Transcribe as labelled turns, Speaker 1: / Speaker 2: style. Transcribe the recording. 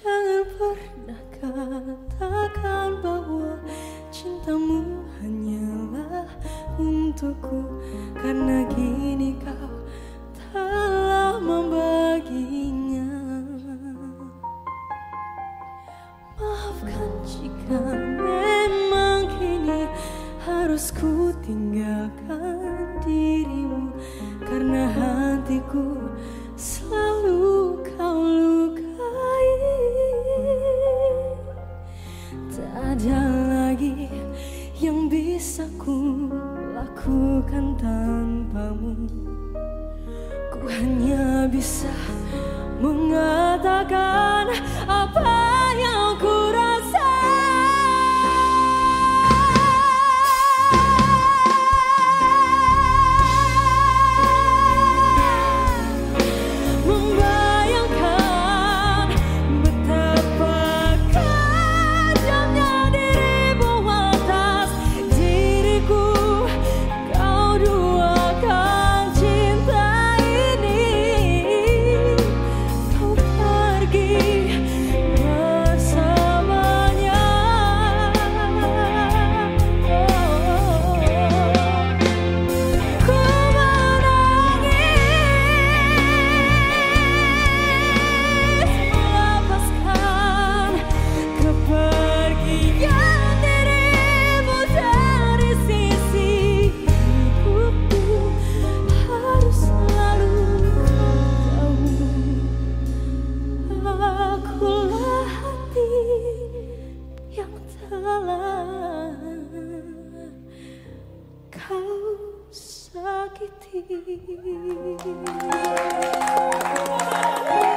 Speaker 1: Jangan pernah katakan bahwa cintamu hanyalah untukku, karena kini kau telah membaginya. Maafkan jika memang kini harus ku tinggalkan dirimu, karena hatiku selalu kau lukai. Tak ada lagi yang bisa ku lakukan tanpamu. Ku hanya bisa mengatakan apa yang ku rasa. Membayangkan betapa kejamnya dirimu atas diriku. Kau duakan cinta ini, kau pergi bersamanya. Ku melepaskan kepergian dirimu dari sisi hidupku. Harus selalu kau tahu, akulah hati yang telah kau sakiti.